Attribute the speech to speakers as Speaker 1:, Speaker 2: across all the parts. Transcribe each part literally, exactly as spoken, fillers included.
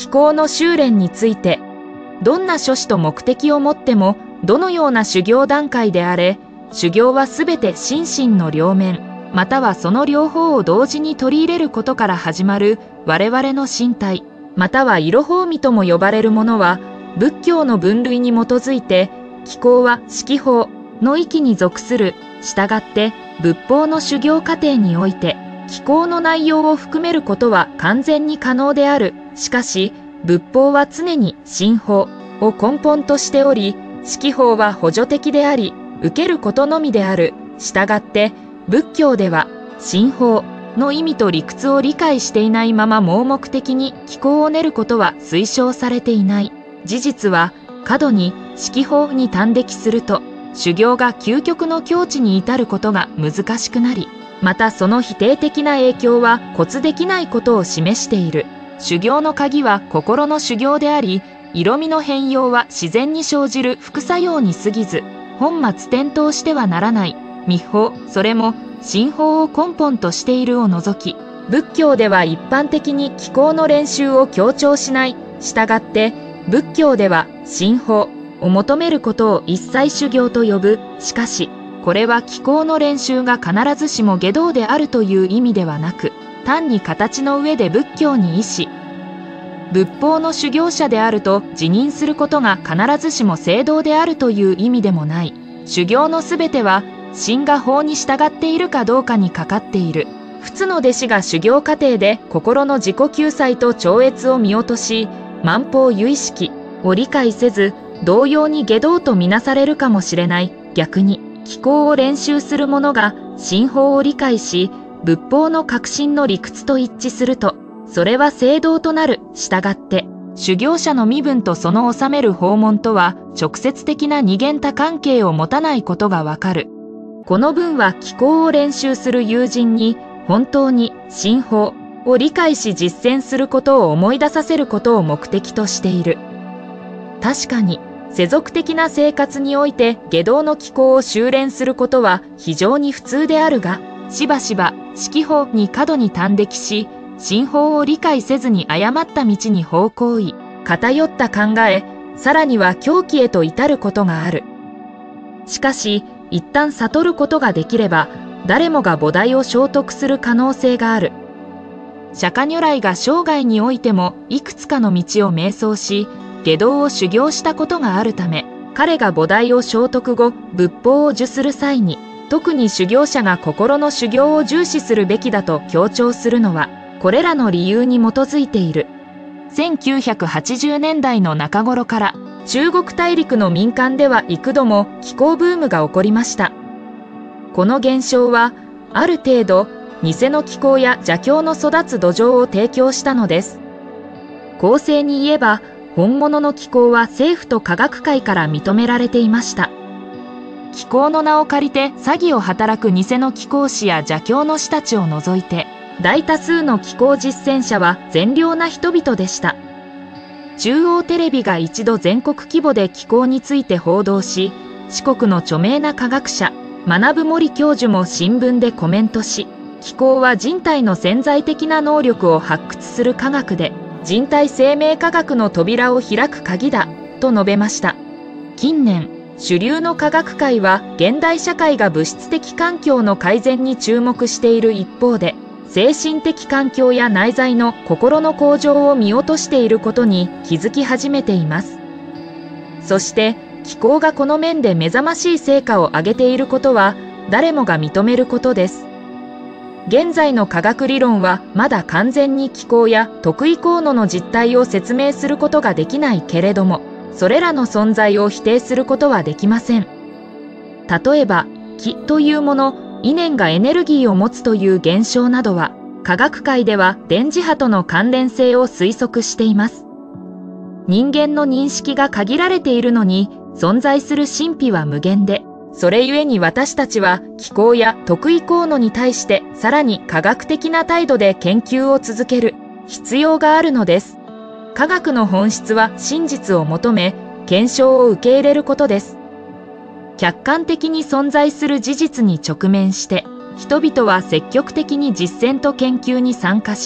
Speaker 1: 気候の修練について、どんな諸子と目的をもっても、どのような修行段階であれ、修行はすべて心身の両面、またはその両方を同時に取り入れることから始まる我々の身体、または色法味とも呼ばれるものは、仏教の分類に基づいて、気候は色法の域に属する。したがって仏法の修行過程において気候の内容を含めることは完全に可能である。しかし仏法は常に心法を根本としており、色法は補助的であり受けることのみである。したがって仏教では心法の意味と理屈を理解していないまま盲目的に気候を練ることは推奨されていない。事実は過度に色法に端的すると修行が究極の境地に至ることが難しくなり、またその否定的な影響は骨できないことを示している。修行の鍵は心の修行であり、色味の変容は自然に生じる副作用に過ぎず、本末転倒してはならない。密法、それも心法を根本としているを除き、仏教では一般的に気功の練習を強調しない。したがって、仏教では心法を求めることを一切修行と呼ぶ。しかし、これは気功の練習が必ずしも外道であるという意味ではなく、単に形の上で仏教に依し、仏法の修行者であると自認することが必ずしも正道であるという意味でもない。修行のすべては、心が法に従っているかどうかにかかっている。不つの弟子が修行過程で心の自己救済と超越を見落とし、万法有意識を理解せず、同様に外道とみなされるかもしれない。逆に、気功を練習する者が心法を理解し、仏法の核心の理屈と一致すると、それは正道となる。したがって、修行者の身分とその収める法門とは直接的な二元多関係を持たないことがわかる。この文は気功を練習する友人に、本当に心法を理解し実践することを思い出させることを目的としている。確かに、世俗的な生活において外道の気功を修練することは非常に普通であるが、しばしば色法に過度に端的し、心法を理解せずに誤った道に方向意、偏った考え、さらには狂気へと至ることがある。しかし、一旦悟ることができれば、誰もが菩提を聖徳する可能性がある。釈迦如来が生涯においてもいくつかの道を瞑想し、外道を修行したことがあるため、彼が菩提を聖徳後、仏法を受する際に、特に修行者が心の修行を重視するべきだと強調するのは、これらの理由に基づいている。せんきゅうひゃくはちじゅうねんだいの中頃から、中国大陸の民間では幾度も気功ブームが起こりました。この現象は、ある程度、偽の気功や邪教の育つ土壌を提供したのです。公正に言えば、本物の気功は政府と科学界から認められていました。気功の名を借りて詐欺を働く偽の気功師や邪教の師たちを除いて、大多数の気功実践者は善良な人々でした。中央テレビが一度全国規模で気功について報道し、四国の著名な科学者、学森教授も新聞でコメントし、気功は人体の潜在的な能力を発掘する科学で、人体生命科学の扉を開く鍵だ、と述べました。近年、主流の科学界は現代社会が物質的環境の改善に注目している一方で、精神的環境や内在の心の向上を見落としていることに気づき始めています。そして、気功がこの面で目覚ましい成果を上げていることは、誰もが認めることです。現在の科学理論はまだ完全に気功や特異効能の実態を説明することができないけれども、それらの存在を否定することはできません。例えば、気というもの、意念がエネルギーを持つという現象などは、科学界では電磁波との関連性を推測しています。人間の認識が限られているのに、存在する神秘は無限で、それゆえに私たちは気功や特異効能に対してさらに科学的な態度で研究を続ける必要があるのです。科学の本質は真実を求め、検証を受け入れることです。客観的に存在する事実に直面して、人々は積極的に実践と研究に参加し、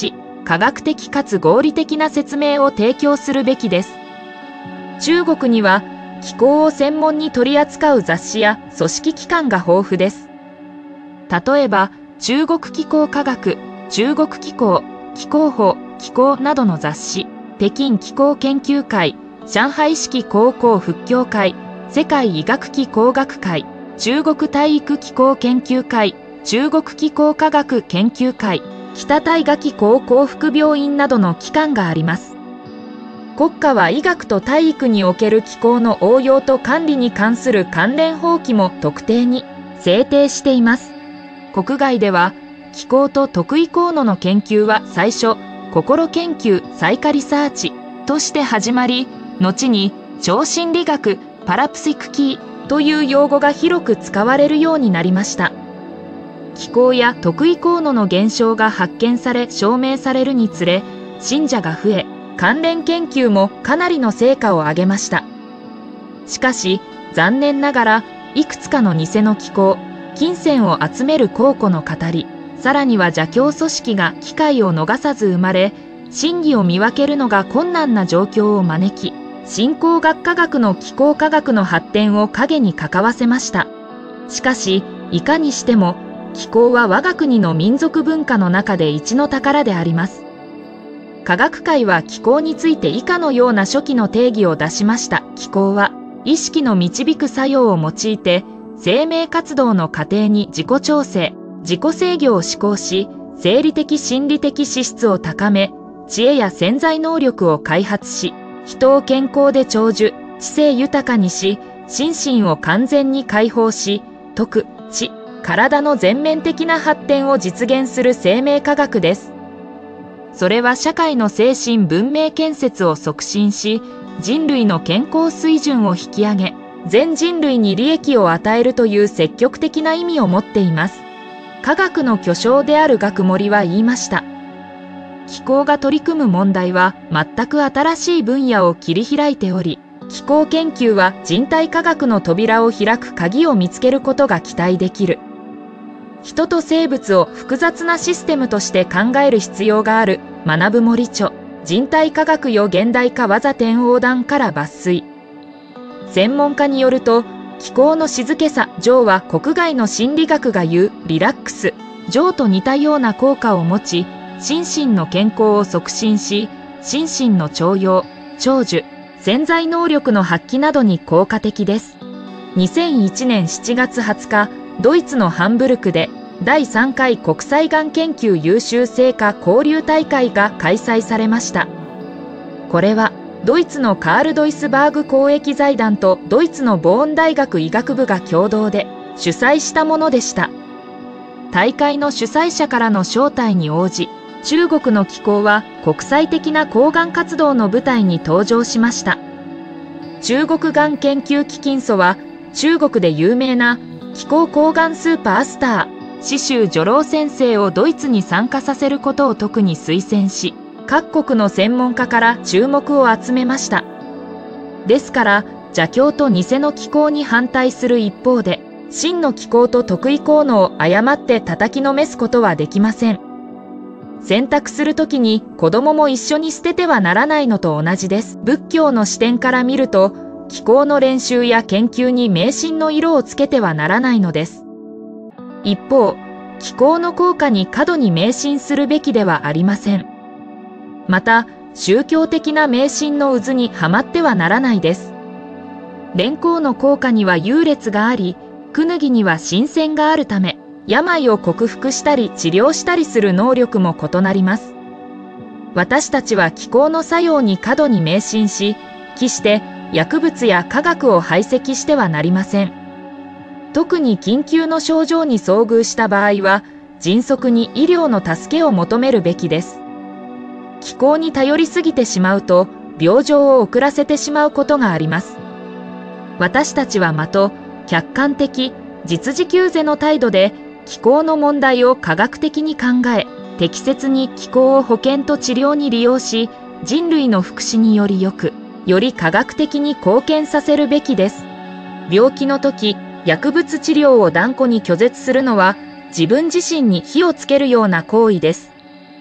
Speaker 1: 科学的かつ合理的な説明を提供するべきです。中国には気候を専門に取り扱う雑誌や組織機関が豊富です。例えば、中国気候科学、中国気候、気候法、気候などの雑誌、北京気候研究会、上海市気候高復興会、世界医学気候学会、中国体育気候研究会、中国気候科学研究会、北大河気候幸福病院などの機関があります。国家は医学と体育における気候の応用と管理に関する関連法規も特定に制定しています。国外では気候と特異効能の研究は最初心研究サイカリサーチとして始まり、後に超心理学パラプシクキーという用語が広く使われるようになりました。気候や特異効能の現象が発見され証明されるにつれ、信者が増え、関連研究もかなりの成果を上げました。しかし残念ながらいくつかの偽の気候、金銭を集める公庫の語り、さらには邪教組織が機会を逃さず生まれ、真偽を見分けるのが困難な状況を招き、新興学科学の気候科学の発展を陰に関わせました。しかしいかにしても気候は我が国の民族文化の中で一の宝であります。科学界は気候について以下のような初期の定義を出しました。気候は意識の導く作用を用いて生命活動の過程に自己調整、自己制御を施行し、生理的心理的資質を高め、知恵や潜在能力を開発し、人を健康で長寿、知性豊かにし、心身を完全に解放し、徳、知、体の全面的な発展を実現する生命科学です。それは社会の精神文明建設を促進し、人類の健康水準を引き上げ、全人類に利益を与えるという積極的な意味を持っています。科学の巨匠である学森は言いました。気候が取り組む問題は全く新しい分野を切り開いており、気候研究は人体科学の扉を開く鍵を見つけることが期待できる。人と生物を複雑なシステムとして考える必要がある。学ぶ森著、人体科学よ現代化技天横断から抜粋。専門家によると、気候の静けさ、情は国外の心理学が言うリラックス、情と似たような効果を持ち、心身の健康を促進し、心身の長養、長寿、潜在能力の発揮などに効果的です。にせんいちねんしちがつはつか、ドイツのハンブルクでだいさんかい国際がん研究優秀成果交流大会が開催されました。これはドイツのカール・ドイスバーグ公益財団とドイツのボーン大学医学部が共同で主催したものでした。大会の主催者からの招待に応じ、中国の気候は国際的な抗がん活動の舞台に登場しました。中国がん研究基金組は中国で有名な気候抗がんスーパースター、紫舟女郎先生をドイツに参加させることを特に推薦し、各国の専門家から注目を集めました。ですから、邪教と偽の気候に反対する一方で、真の気候と特異効能を誤って叩きのめすことはできません。選択するときに子供も一緒に捨ててはならないのと同じです。仏教の視点から見ると、気候の練習や研究に迷信の色をつけてはならないのです。一方、気候の効果に過度に迷信するべきではありません。また、宗教的な迷信の渦にはまってはならないです。蓮香の効果には優劣があり、クヌギには新鮮があるため、病を克服したり治療したりする能力も異なります。私たちは気候の作用に過度に迷信し、決して薬物や化学を排斥してはなりません。特に緊急の症状に遭遇した場合は、迅速に医療の助けを求めるべきです。気候に頼りすぎてしまうと、病状を遅らせてしまうことがあります。私たちはまと、客観的、実需給税の態度で、気候の問題を科学的に考え、適切に気候を保健と治療に利用し、人類の福祉によりよく、より科学的に貢献させるべきです。病気の時、薬物治療を断固に拒絶するのは、自分自身に火をつけるような行為です。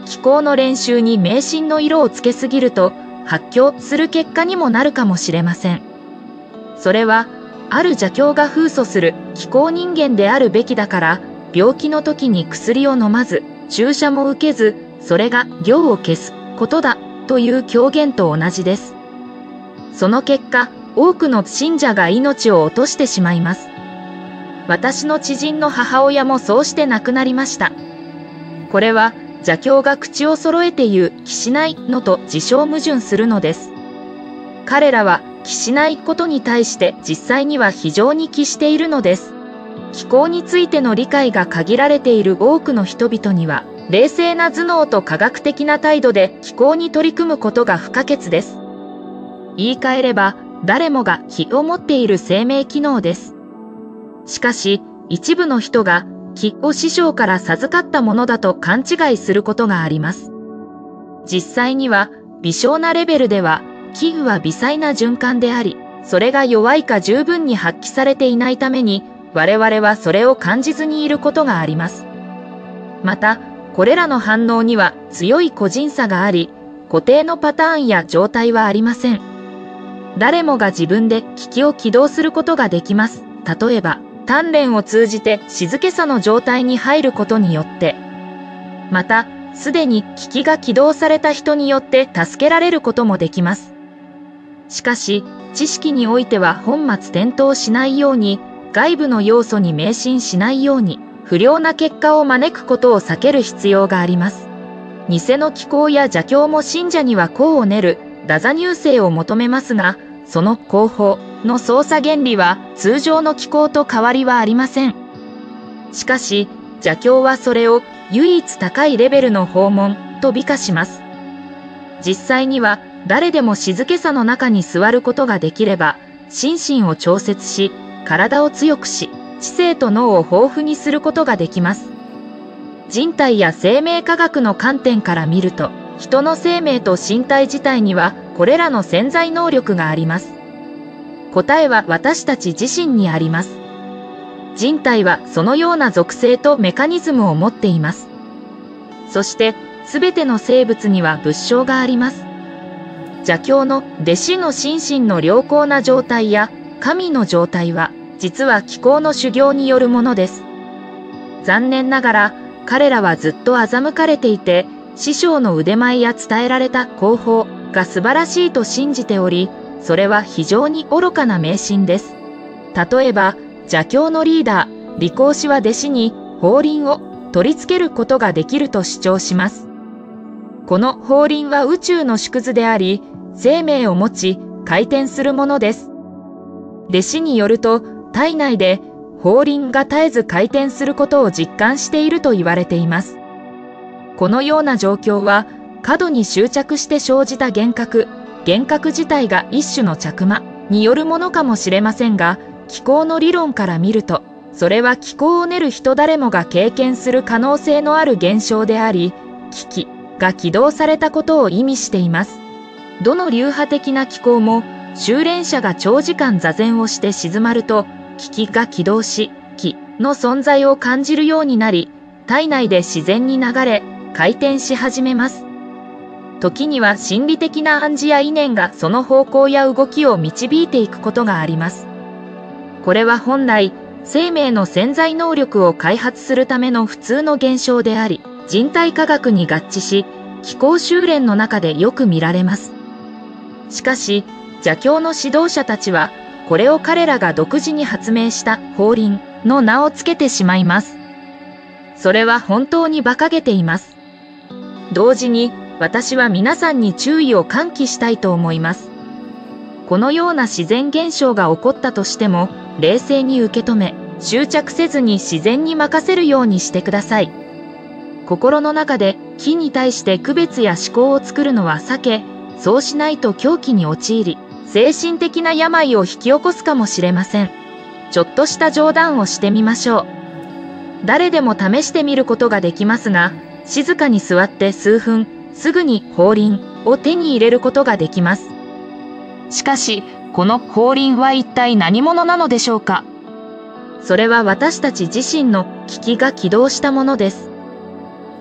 Speaker 1: 気功の練習に迷信の色をつけすぎると発狂する結果にもなるかもしれません。それは、ある邪教が封鎖する気功人間であるべきだから、病気の時に薬を飲まず、注射も受けず、それが業を消すことだという狂言と同じです。その結果、多くの信者が命を落としてしまいます。私の知人の母親もそうして亡くなりました。これは邪教が口を揃えて言う気しないのと自称矛盾するのです。彼らは気しないことに対して実際には非常に気しているのです。気功についての理解が限られている多くの人々には、冷静な頭脳と科学的な態度で気功に取り組むことが不可欠です。言い換えれば、誰もが気を持っている生命機能です。しかし、一部の人が気を師匠から授かったものだと勘違いすることがあります。実際には、微小なレベルでは、気は微細な循環であり、それが弱いか十分に発揮されていないために、我々はそれを感じずにいることがあります。また、これらの反応には強い個人差があり、固定のパターンや状態はありません。誰もが自分で気気を起動することができます。例えば、鍛錬を通じて静けさの状態に入ることによって、また、すでに気気が起動された人によって助けられることもできます。しかし、知識においては本末転倒しないように、外部の要素に迷信しないように、不良な結果を招くことを避ける必要があります。偽の気功や邪教も信者には功を練る、打座入生を求めますが、その方法の操作原理は通常の気功と変わりはありません。しかし、邪教はそれを唯一高いレベルの訪問と美化します。実際には誰でも静けさの中に座ることができれば、心身を調節し、体を強くし、知性と脳を豊富にすることができます。人体や生命科学の観点から見ると、人の生命と身体自体にはこれらの潜在能力があります。答えは私たち自身にあります。人体はそのような属性とメカニズムを持っています。そして、すべての生物には物性があります。邪教の弟子の心身の良好な状態や神の状態は、実は気功の修行によるものです。残念ながら、彼らはずっと欺かれていて、師匠の腕前や伝えられた功法が素晴らしいと信じており、それは非常に愚かな迷信です。例えば、邪教のリーダー、利口氏は弟子に法輪を取り付けることができると主張します。この法輪は宇宙の縮図であり、生命を持ち、回転するものです。弟子によると、体内で法輪が絶えず回転することを実感していると言われています。このような状況は、過度に執着して生じた幻覚、幻覚自体が一種の着魔によるものかもしれませんが、気功の理論から見ると、それは気功を練る人誰もが経験する可能性のある現象であり、気気が起動されたことを意味しています。どの流派的な気功も、修練者が長時間座禅をして静まると、気気が起動し、気の存在を感じるようになり、体内で自然に流れ、回転し始めます。時には心理的な暗示や意念がその方向や動きを導いていくことがあります。これは本来、生命の潜在能力を開発するための普通の現象であり、人体科学に合致し、気功修練の中でよく見られます。しかし、邪教の指導者たちは、これを彼らが独自に発明した法輪の名をつけてしまいます。それは本当に馬鹿げています。同時に、私は皆さんに注意を喚起したいと思います。このような自然現象が起こったとしても、冷静に受け止め、執着せずに自然に任せるようにしてください。心の中で気に対して区別や思考を作るのは避け、そうしないと狂気に陥り、精神的な病を引き起こすかもしれません。ちょっとした冗談をしてみましょう。誰でも試してみることができますが、静かに座って数分、すぐに法輪を手に入れることができます。しかし、この法輪は一体何者なのでしょうか。それは私たち自身の気気が起動したものです。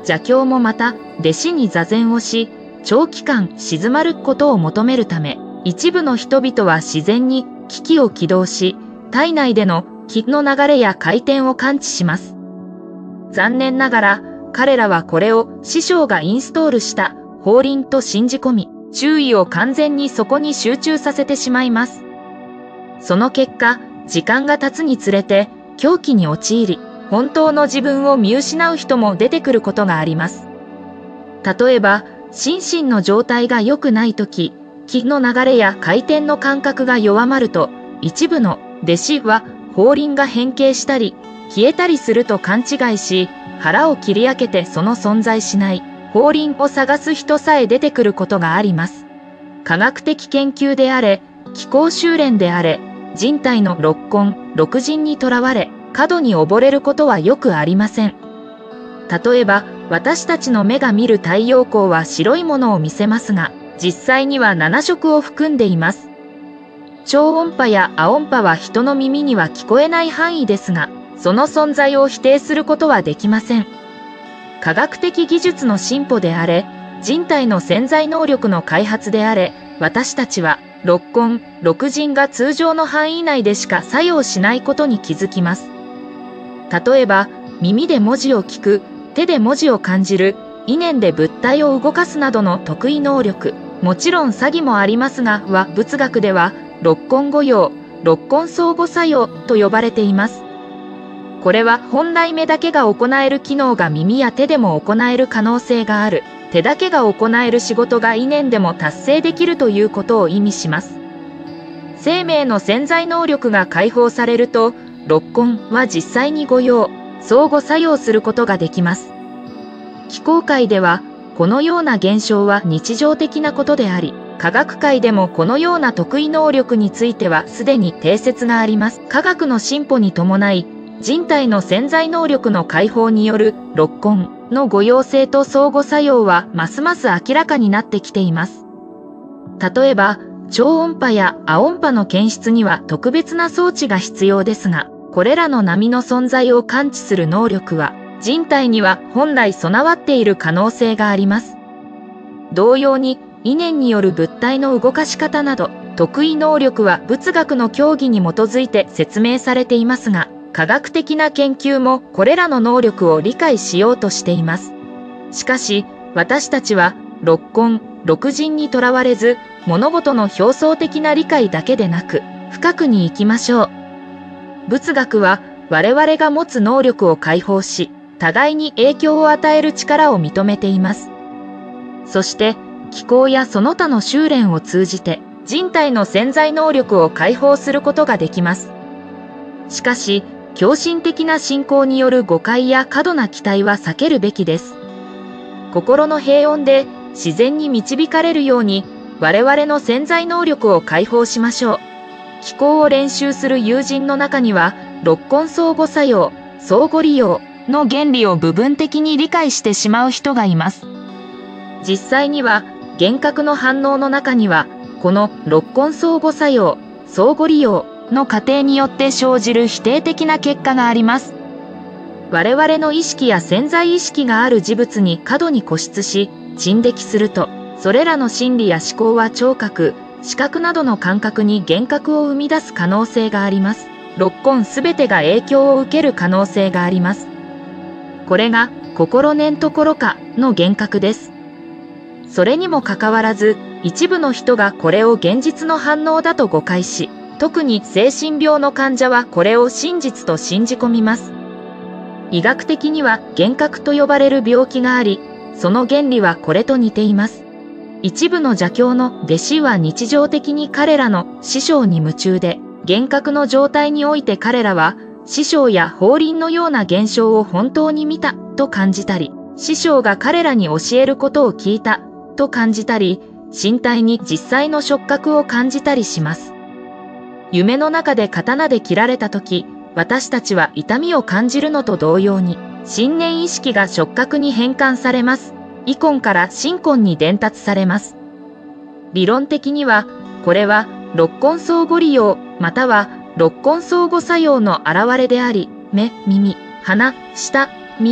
Speaker 1: 邪教もまた弟子に座禅をし、長期間静まることを求めるため、一部の人々は自然に機器を起動し、体内での気の流れや回転を感知します。残念ながら、彼らはこれを師匠がインストールした法輪と信じ込み、注意を完全にそこに集中させてしまいます。その結果、時間が経つにつれて狂気に陥り、本当の自分を見失う人も出てくることがあります。例えば、心身の状態が良くないとき、気の流れや回転の感覚が弱まると、一部の弟子は法輪が変形したり、消えたりすると勘違いし、腹を切り開けてその存在しない法輪を探す人さえ出てくることがあります。科学的研究であれ、気候修練であれ、人体の六根、六塵にとらわれ、過度に溺れることはよくありません。例えば、私たちの目が見る太陽光は白いものを見せますが、実際にはなな色を含んでいます。超音波や亜音波は人の耳には聞こえない範囲ですが、その存在を否定することはできません。科学的技術の進歩であれ、人体の潜在能力の開発であれ、私たちは六根、六塵が通常の範囲内でしか作用しないことに気づきます。例えば、耳で文字を聞く、手で文字を感じる、意念で物体を動かすなどの得意能力、もちろん詐欺もありますが、は仏学では六根五葉、六根相互作用と呼ばれています。これは本来目だけが行える機能が耳や手でも行える可能性がある。手だけが行える仕事が意念でも達成できるということを意味します。生命の潜在能力が解放されると、六根は実際に五葉、相互作用することができます。気候界では、このような現象は日常的なことであり、科学界でもこのような得意能力についてはすでに定説があります。科学の進歩に伴い、人体の潜在能力の解放による六根の五葉性と相互作用はますます明らかになってきています。例えば、超音波や亜音波の検出には特別な装置が必要ですが、これらの波の存在を感知する能力は、人体には本来備わっている可能性があります。同様に、意念による物体の動かし方など、得意能力は仏学の教義に基づいて説明されていますが、科学的な研究もこれらの能力を理解しようとしています。しかし、私たちは六根、六塵にとらわれず、物事の表層的な理解だけでなく、深くに行きましょう。仏学は我々が持つ能力を解放し、互いに影響を与える力を認めています。そして、気候やその他の修練を通じて、人体の潜在能力を解放することができます。しかし、狂信的な信仰による誤解や過度な期待は避けるべきです。心の平穏で自然に導かれるように、我々の潜在能力を解放しましょう。気候を練習する友人の中には、六根相互作用、相互利用の原理を部分的に理解してしまう人がいます。実際には、幻覚の反応の中には、この六根相互作用、相互利用の過程によって生じる否定的な結果があります。我々の意識や潜在意識がある事物に過度に固執し、沈溺すると、それらの心理や思考は聴覚、視覚などの感覚に幻覚を生み出す可能性があります。六根すべてが影響を受ける可能性があります。これが心念ところかの幻覚です。それにもかかわらず、一部の人がこれを現実の反応だと誤解し、特に精神病の患者はこれを真実と信じ込みます。医学的には幻覚と呼ばれる病気があり、その原理はこれと似ています。一部の邪教の弟子は日常的に彼らの師匠に夢中で、幻覚の状態において彼らは師匠や法輪のような現象を本当に見たと感じたり、師匠が彼らに教えることを聞いたと感じたり、身体に実際の触覚を感じたりします。夢の中で刀で切られたとき、私たちは痛みを感じるのと同様に、心念意識が触覚に変換されます。意根から心根に伝達されます。理論的には、これは六根相互利用、または六根相互作用の現れであり、目、耳、鼻、舌、身、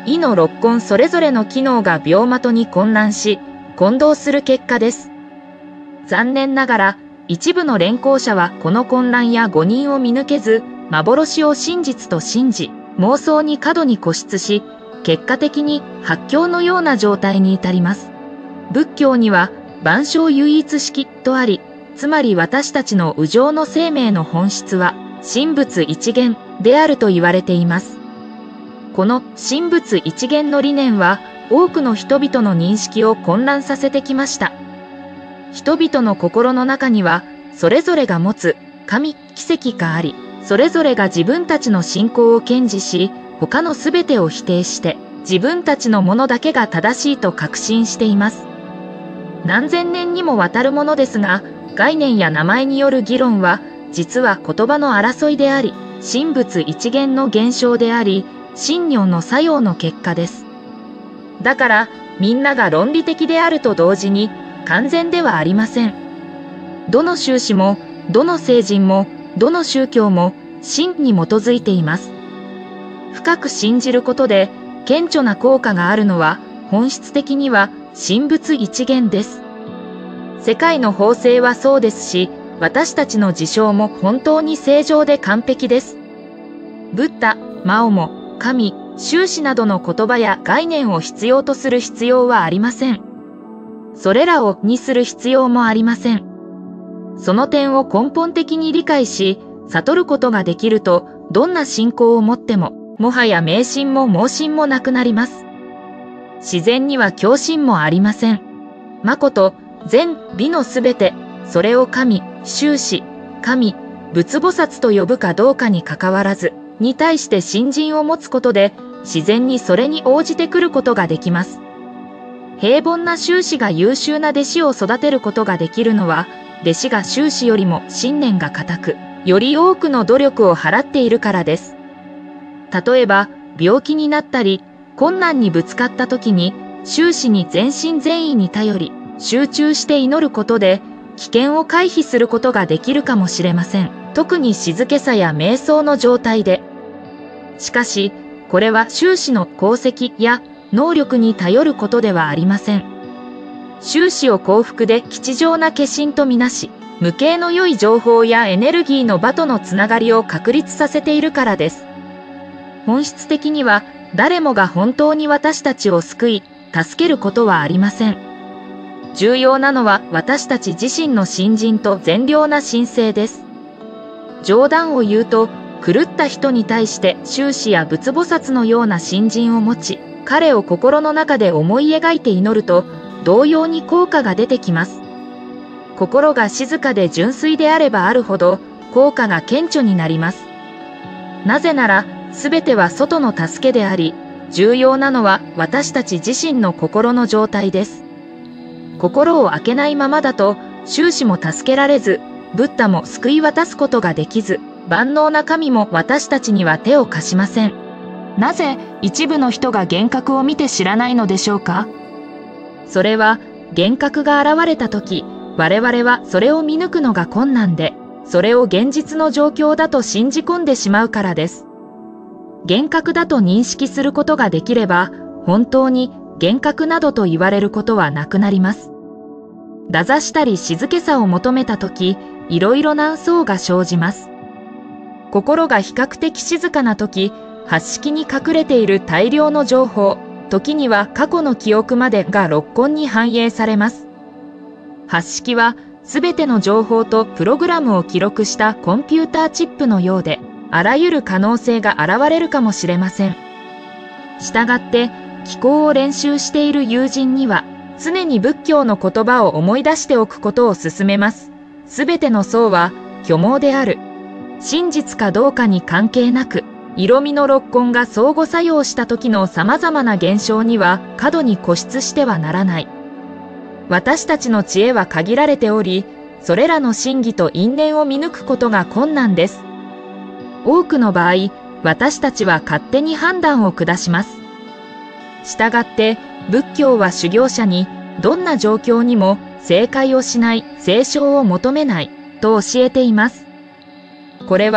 Speaker 1: 胃の六根それぞれの機能が病的に混乱し、混同する結果です。残念ながら、一部の連行者はこの混乱や誤認を見抜けず、幻を真実と信じ、妄想に過度に固執し、結果的に発狂のような状態に至ります。仏教には万象唯一識とあり、つまり私たちの無常の生命の本質は神仏一元であると言われています。この神仏一元の理念は多くの人々の認識を混乱させてきました。人々の心の中にはそれぞれが持つ神奇跡があり、それぞれが自分たちの信仰を堅持し、他のすべてを否定して自分たちのものだけが正しいと確信しています。何千年にもわたるものですが、概念や名前による議論は実は言葉の争いであり、神仏一元の現象であり、信念の作用の結果です。だからみんなが論理的であると同時に完全ではありません。どの宗旨もどの聖人もどの宗教も真に基づいています。深く信じることで顕著な効果があるのは本質的には神仏一元です。世界の法制はそうですし、私たちの事象も本当に正常で完璧です。ブッダ、マオも神、宗旨などの言葉や概念を必要とする必要はありません。それらをにする必要もありません。その点を根本的に理解し、悟ることができると、どんな信仰を持っても、もはや迷信も盲信もなくなります。自然には狂信もありません。誠、善、美のすべて、それを神、宗旨、神、仏菩薩と呼ぶかどうかにかかわらず、に対して信心を持つことで、自然にそれに応じてくることができます。平凡な修士が優秀な弟子を育てることができるのは、弟子が修士よりも信念が固く、より多くの努力を払っているからです。例えば、病気になったり、困難にぶつかった時に、修士に全身全意に頼り、集中して祈ることで、危険を回避することができるかもしれません。特に静けさや瞑想の状態で。しかし、これは修士の功績や能力に頼ることではありません。修士を幸福で吉祥な化身とみなし、無形の良い情報やエネルギーの場とのつながりを確立させているからです。本質的には誰もが本当に私たちを救い、助けることはありません。重要なのは私たち自身の信心と善良な心性です。冗談を言うと、狂った人に対して修士や仏菩薩のような信心を持ち、彼を心の中で思い描いて祈ると、同様に効果が出てきます。心が静かで純粋であればあるほど、効果が顕著になります。なぜなら、すべては外の助けであり、重要なのは私たち自身の心の状態です。心を開けないままだと、修士も助けられず、ブッダも救い渡すことができず、万能な神も私たちには手を貸しません。なぜ一部の人が幻覚を見て知らないのでしょうか？それは幻覚が現れた時、我々はそれを見抜くのが困難で、それを現実の状況だと信じ込んでしまうからです。幻覚だと認識することができれば、本当に幻覚などと言われることはなくなります。打坐したり静けさを求めた時、いろいろな相が生じます。心が比較的静かな時、八識に隠れている大量の情報、時には過去の記憶までが六根に反映されます。八識はすべての情報とプログラムを記録したコンピューターチップのようで、あらゆる可能性が現れるかもしれません。したがって、気功を練習している友人には、常に仏教の言葉を思い出しておくことを勧めます。すべての相は虚妄である。真実かどうかに関係なく、色味の六根が相互作用した時の様々な現象には過度に固執してはならない。私たちの知恵は限られており、それらの真偽と因縁を見抜くことが困難です。多くの場合、私たちは勝手に判断を下します。したがって、仏教は修行者に、どんな状況にも正解をしない、聖正を求めない、と教えています。これは、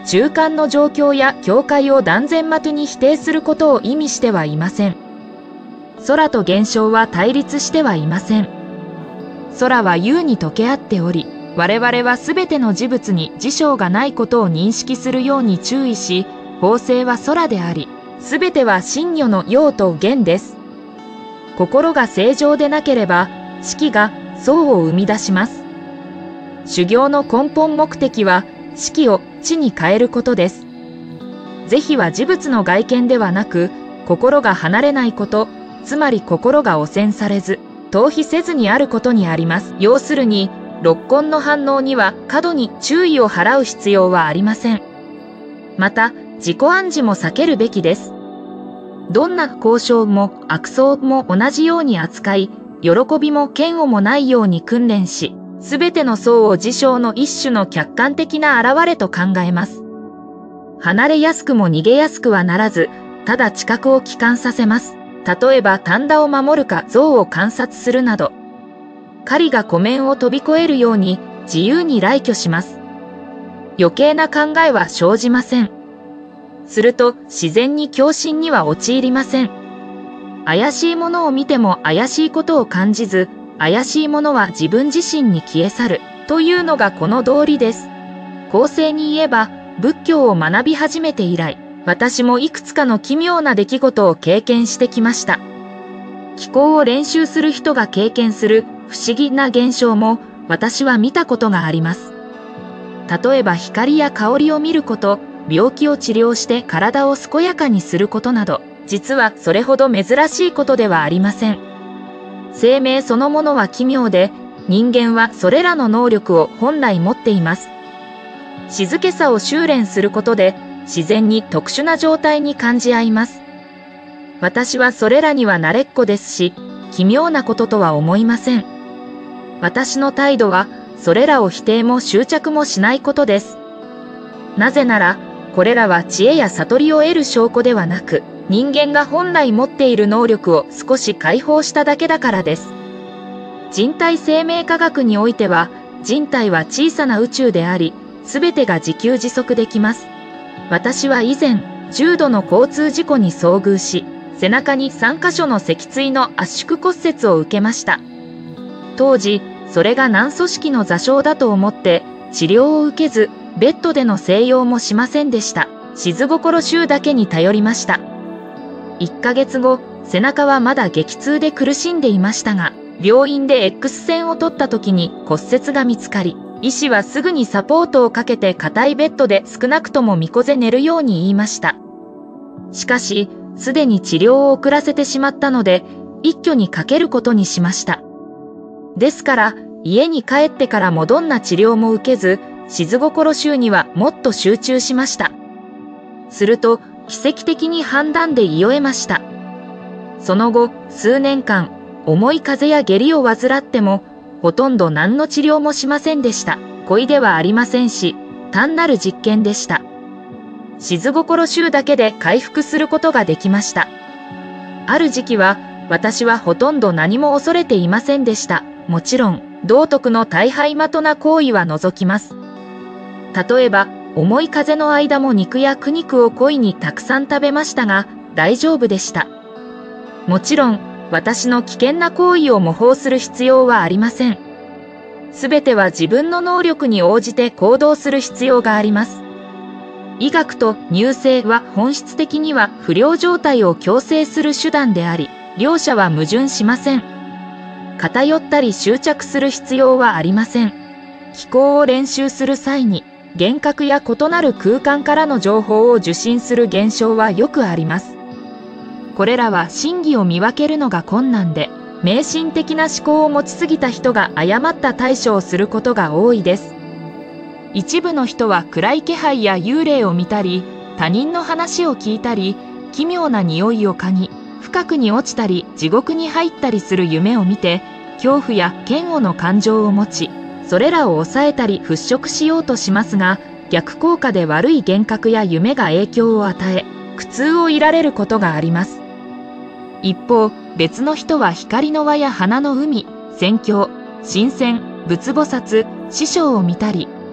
Speaker 1: 中間の状況や境界を断然的に否定することを意味してはいません。空と現象は対立してはいません。空は優に溶け合っており、我々はすべての事物に事象がないことを認識するように注意し、法性は空であり、すべては真如の陽と元です。心が正常でなければ、識が相を生み出します。修行の根本目的は、識を知に変えることです。是非は事物の外見ではなく、心が離れないこと、つまり心が汚染されず、逃避せずにあることにあります。要するに、六根の反応には過度に注意を払う必要はありません。また、自己暗示も避けるべきです。どんな交渉も悪想も同じように扱い、喜びも嫌悪もないように訓練し、すべての相を事象の一種の客観的な現れと考えます。離れやすくも逃げやすくはならず、ただ知覚を帰還させます。例えば丹田を守るか像を観察するなど、狩りが湖面を飛び越えるように自由に来去します。余計な考えは生じません。すると自然に狂心には陥りません。怪しいものを見ても怪しいことを感じず、怪しいものは自分自身に消え去るというのがこの道理です。公正に言えば仏教を学び始めて以来、私もいくつかの奇妙な出来事を経験してきました。気功を練習する人が経験する不思議な現象も私は見たことがあります。例えば光や香りを見ること、病気を治療して体を健やかにすることなど、実はそれほど珍しいことではありません。生命そのものは奇妙で、人間はそれらの能力を本来持っています。静けさを修練することで、自然に特殊な状態に感じ合います。私はそれらには慣れっこですし、奇妙なこととは思いません。私の態度は、それらを否定も執着もしないことです。なぜなら、これらは知恵や悟りを得る証拠ではなく、人間が本来持っている能力を少し解放しただけだからです。人体生命科学においては、人体は小さな宇宙であり、すべてが自給自足できます。私は以前、重度の交通事故に遭遇し、背中にさんかしょの脊椎の圧縮骨折を受けました。当時、それが軟組織の座礁だと思って、治療を受けず、ベッドでの静養もしませんでした。静心宗だけに頼りました。いっかげつご、背中はまだ激痛で苦しんでいましたが、病院で X 線を取った時に骨折が見つかり、医師はすぐにサポートをかけて硬いベッドで少なくともみこぜ寝るように言いました。しかし、すでに治療を遅らせてしまったので、一挙にかけることにしました。ですから、家に帰ってからもどんな治療も受けず、静心宗にはもっと集中しました。すると、奇跡的に判断で癒えました。その後、数年間、重い風邪や下痢を患っても、ほとんど何の治療もしませんでした。故意ではありませんし、単なる実験でした。静心宗だけで回復することができました。ある時期は、私はほとんど何も恐れていませんでした。もちろん、道徳の大敗的な行為は除きます。例えば、重い風邪の間も肉や苦肉を故意にたくさん食べましたが、大丈夫でした。もちろん、私の危険な行為を模倣する必要はありません。すべては自分の能力に応じて行動する必要があります。医学と入世は本質的には不良状態を矯正する手段であり、両者は矛盾しません。偏ったり執着する必要はありません。気功を練習する際に、幻覚や異なる空間からの情報を受信する現象はよくあります。これらは真偽を見分けるのが困難で、迷信的な思考を持ちすぎた人が誤った対処をすることが多いです。一部の人は暗い気配や幽霊を見たり、他人の話を聞いたり、奇妙な匂いを嗅ぎ、深くに落ちたり地獄に入ったりする夢を見て、恐怖や嫌悪の感情を持ち、それらを抑えたり払拭しようとしますが、逆効果で悪い幻覚や夢が影響を与え、苦痛を得られることがあります。一方、別の人は光の輪や花の海、宣教、神仙、仏菩薩、師匠を見たり、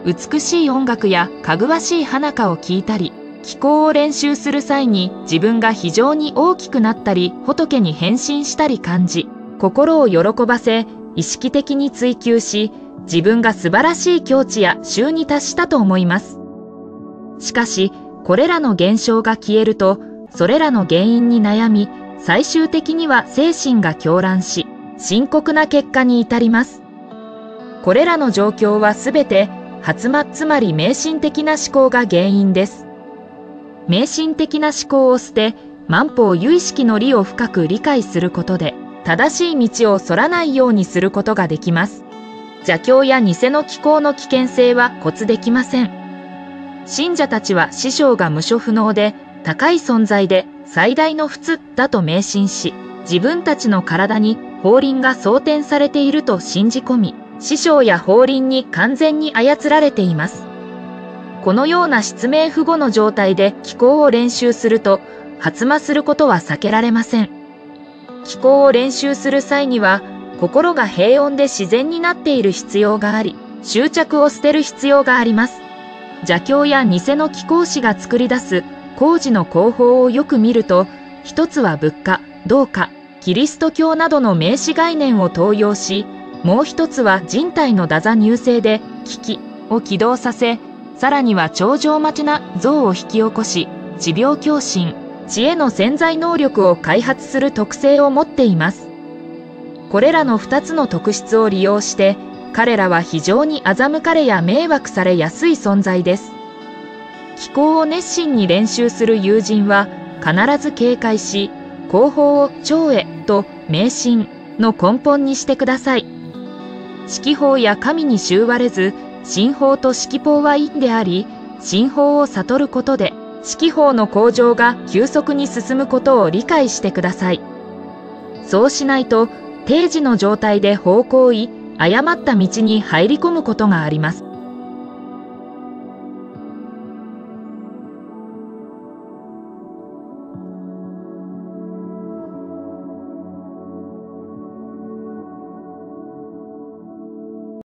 Speaker 1: 美しい音楽やかぐわしい花香を聞いたり、気功を練習する際に自分が非常に大きくなったり仏に変身したり感じ、心を喜ばせ意識的に追求し、自分が素晴らしい境地や衆に達したと思います。しかしこれらの現象が消えると、それらの原因に悩み、最終的には精神が狂乱し、深刻な結果に至ります。これらの状況はすべて発末つまり迷信的な思考が原因です。迷信的な思考を捨て、万法有意識の理を深く理解することで、正しい道をそらないようにすることができます。邪教や偽の気功の危険性は骨できません。信者たちは師匠が無所不能で、高い存在で最大の仏だと迷信し、自分たちの体に法輪が装填されていると信じ込み、師匠や法輪に完全に操られています。このような失明不護の状態で気功を練習すると、発魔することは避けられません。気功を練習する際には、心が平穏で自然になっている必要があり、執着を捨てる必要があります。邪教や偽の気功師が作り出す工事の工法をよく見ると、一つは仏家、道家、キリスト教などの名詞概念を登用し、もう一つは人体の打座入声で気機を起動させ、さらには超常待ちな像を引き起こし、知病狂心、知恵の潜在能力を開発する特性を持っています。これらの二つの特質を利用して、彼らは非常に欺かれや迷惑されやすい存在です。気功を熱心に練習する友人は必ず警戒し、後方を長へと迷信の根本にしてください。式法や神に習われず、神法と式法は因であり、神法を悟ることで、式法の向上が急速に進むことを理解してください。そうしないと、定時の状態で方向意、誤った道に入り込むことがあります。